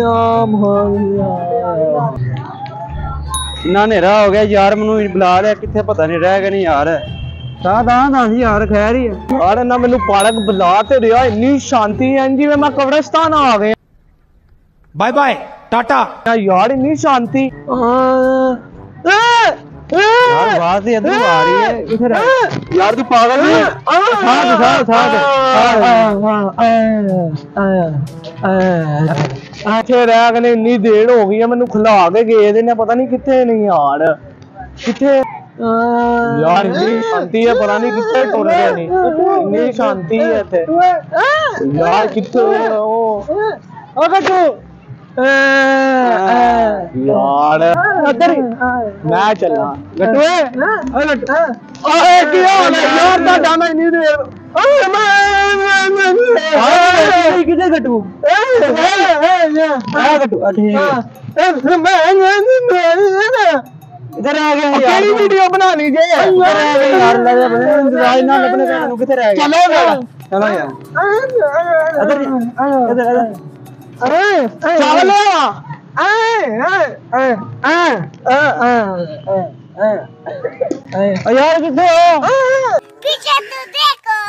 इन्ना नेरा हो गया यार, मैनू बुला लिया किथे पता नहीं रह गए नहीं यार। यार खैर ही यार ना मैनू पार्क बुला ते रहा, इन्नी शांति है जिवें मैं कब्रिस्तान आ गया। बाय बाय टाटा यार इन्नी शांति। यार आवाज इधर आ रही है, इधर यार तू पागल है। रह गए इन्नी देर हो गई है, मैनू खिला के गए ने, पता नहीं किथे नहीं यार, किथे यार इन्नी शांति है, पता नहीं किथे टुर गए नहीं, इन्नी शांति है इत्थे यार, किथे यार उधर मैं चला गट्टू यार ता मैं नहीं दे किथे गट्टू इधर आ गया यार, वीडियो बना लीजिए यार, ना लपने का किथे रह गया, चलो यार इधर इधर अरे चलो यार किथे हो, पीछे तो देखो।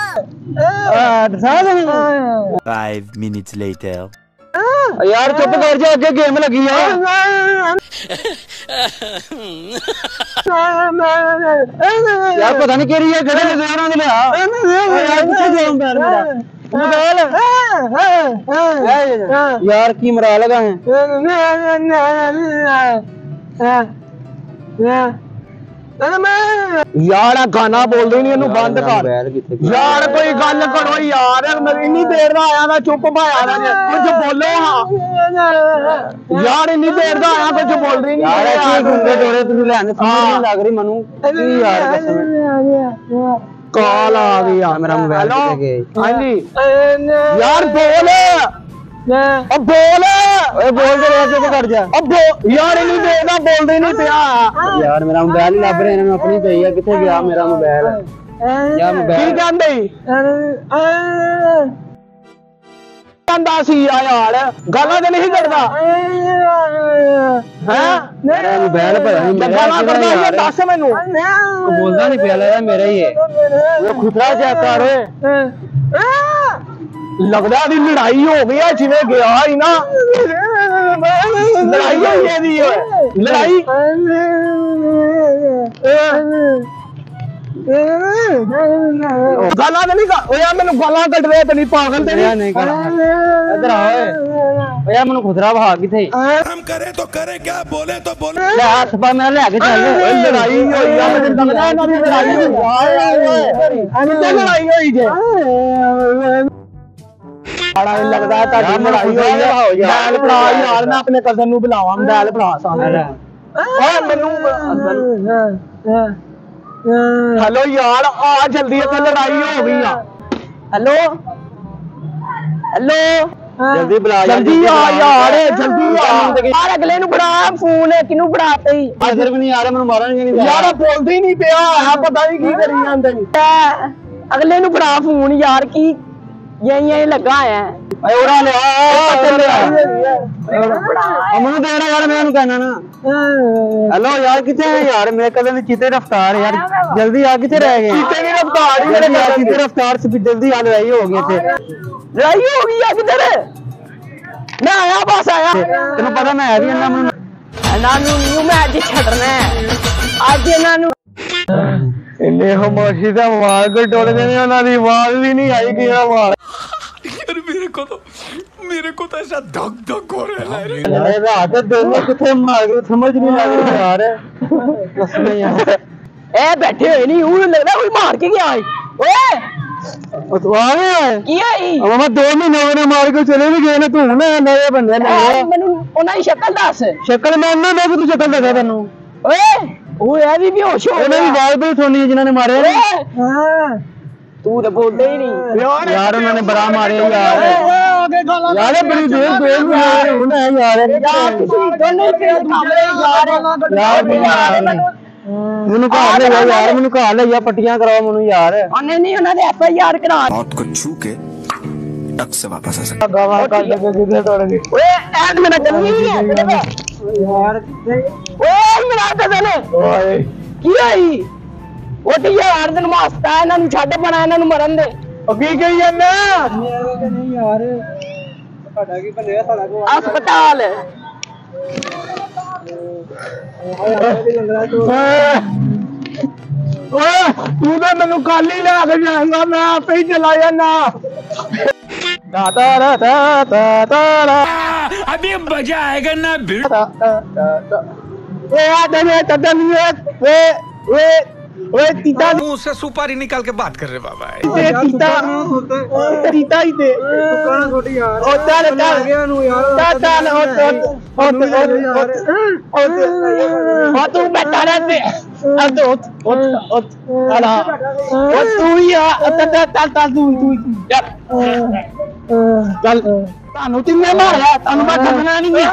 5 minutes later यार चुप कर जा, आगे गेम लगी है यार, पता नहीं केरी है गड़े जोरां दे लिया यार, किथे गेम पैर मेरा यार की मरा लगा है यार, गाना बोल रही नहीं, इन्हू बंद कर यार, कोई गल करो यार, इन्नी देर दा आया मैं चुप पाया कुछ बोलो हाँ यार, इन्नी देर दा आया कुछ बोल रही नहीं यार, लग रही मनु यार, कॉल आ गई यार, मेरा मोबाइल हाँ जी यार, बोल अब बोल बोल दे चुप कर जा अब यार, इन्नी देर दा बोल रही नहीं पिया यार, मेरा मोबाइल ही लभ रहे हैं अपनी पई है, किथे गया मेरा मोबाइल यार, मोबाइल की कहंदे कहंदा सी यार, गालां ते नहीं करदा हैं, मेरा मोबाइल पता नहीं गालां करदा है, दस मैनू बोलदा नहीं पिया, लगा मेरा ही है वो खुदरा चेक कर, लगदा दी लड़ाई हो गई है, जिवें गया ही ना लड़ाई हो गई है, लड़ाई गाला नहीं यार, मैनू गाला कट रहे तो नहीं, पागल ते नहीं इधर आओ यार, मैनू खुदरा बहा किथे हम करे तो करे, क्या बोले तो बोले, हाथ पा मैं लेके चल, लड़ाई होई है, मुझे लगदा है ना लड़ाई होई है, लड़ाई होई जे लगता है लड़ाई हो यार, भरा यार, मैं अपने कजन नू बुलावा, मोबाइल भरा सामने हेलो यार आ जल्दी, लड़ाई हो गई है, हेलो हेलो जल्दी बुला, जल्दी आ यार, जल्दी यार, अगले नू बड़ा फोन है, किनू बढ़ाते ही इधर भी नहीं आ रहा, मैं मारन नहीं यार, बोलदे ही नहीं पिया है, पता नहीं की करी जांदे, अगले नू बड़ा फोन यार, की यही लगा है ओरा ले अमन देना यार, मैं उन्हें कहना ना हेलो यार, किथे है यार, मेरे कदम चीते रफ्तार यार, जल्दी आ, किथे रह गए चीते की रफ्तार, चीते रफ्तार से जल्दी आ, लड़ाई हो गई थे, लड़ाई हो गई है किधर, मैं आया बस आया, तेन पता मैं भी न्यू मैच छड़ना अज इन्हों इन्ने खामोशी से आवाज को टोल देने, उन्होंने आवाज भी नहीं आई कि आवाज यार, मेरे को तो ऐसा धक धक हो रहा है रात दोनों किथे मार के समझ नहीं लग रही यार, कसम यार ए बैठे हुए नहीं, वो लगदा कोई मार के गया है ओए, तो आ गया की आई मैं 2 महीने होने मार के चले भी गए ना, तू ना नए बंदे ने मैनू उन्हां दी शक्ल दस, शक्ल मैं ना मैं तू शक्ल दसा तैनू ओए, वो है भी बेहोश हो गया, बाल भी सोनी जिन्हां ने मारे हां, तू तो बोलते ही नहीं यार, उन्होंने बड़ा मारे यार, यार बड़ी देर यार ਮੈਨੂੰ ਘਰ ਲੈ ਯਾਰ, ਮੈਨੂੰ ਘਰ ਲੈ ਜਾ, ਪੱਟੀਆਂ ਕਰਾਓ ਮੈਨੂੰ ਯਾਰ, ਉਹਨੇ ਨਹੀਂ ਉਹਨਾਂ ਦੇ FIR ਕਰਾ, मौत को छू के टक से वापस आ सकते। गावा काट के किधर तोड़ गई। ओए एक मिनट चलनी नहीं है यार। ओए मेरा कदन ओए की आई ओटी यार दिन मास्ता है ना छੱਡ बना ਇਹਨਾਂ ਨੂੰ ਮਰਨ ਦੇ ਅੱਗੇ ਗਈ ਜਾਂਦਾ ਨਹੀਂ ਯਾਰ ਤੁਹਾਡਾ ਕੀ ਭਲਿਆ ਸਾਡਾ ਕੋ ਹਸਪਤਾਲ ਓਏ ਤੂੰ ਤਾਂ ਮੈਨੂੰ ਕੱਲ ਹੀ ਲੈ ਕੇ ਜਾਏਂਗਾ ਮੈਂ ਆਪੇ ਹੀ ਚਲਾ ਜਾਣਾ ਦਾਦਾ ਦਾਦਾ ਦਾਦਾ अभी मजा आएगा ना भिड़। ਓਏ ਆ ਦੇ ਤਦਨ ਓਏ ओए तीता मुंह से सुपारी निकाल के बात कर रहे बाबा। ते तीता तीता ही दे दुकान छोटी यार ओ चल चल गया नु यार चल ओ तू बैठा रहते अब ओ आला ओ तू या चल तू चल तानु तिन्ने मारा तानु मैं करना नहीं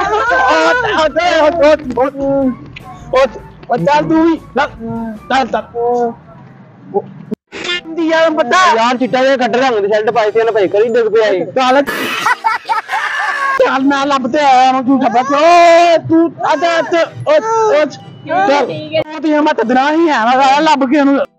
ओ चल तू भी चल यार पता यार चिट्टा जे कट रंग दी शर्ट पाई ते ना भाई करी डिग पिया चल चल मैं लभते आया हूं तू खबर ओ तू आजा ओ चल ठीक है मैं तदना ही है मैं लभ के